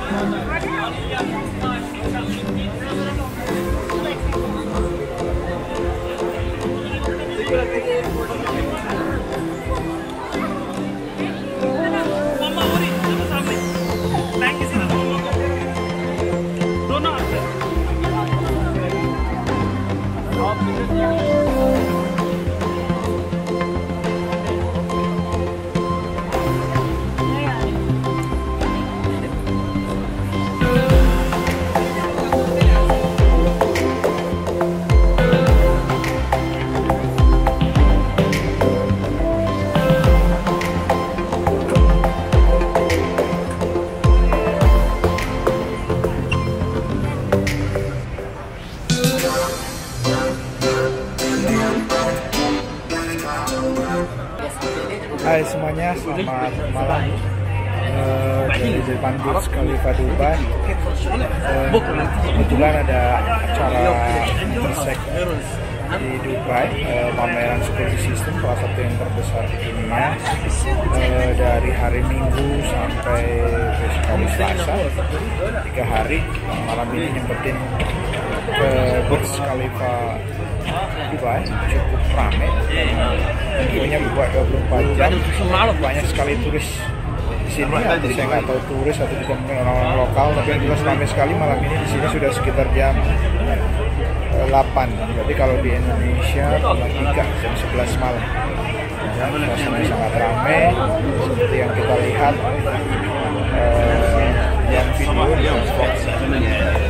Hai semuanya, selamat malam dari depan Burj Khalifa Dubai. Kebetulan ada acara intersek di Dubai, pameran security system salah satu yang terbesar di dunia, dari hari Minggu sampai besok hari Selasa, 3 hari. Malam ini nyempetin ke Burj Khalifa Dubai, cukup ramai, pintunya buka 24 jam, banyak sekali turis di sini. Atau saya nggak tahu turis atau juga mungkin orang-orang lokal, tapi yang jelas ramai sekali malam ini. Di sini sudah sekitar jam 8, berarti kalau di Indonesia jam 3, jam 11 malam. Suasana sangat ramai seperti yang kita lihat yang video.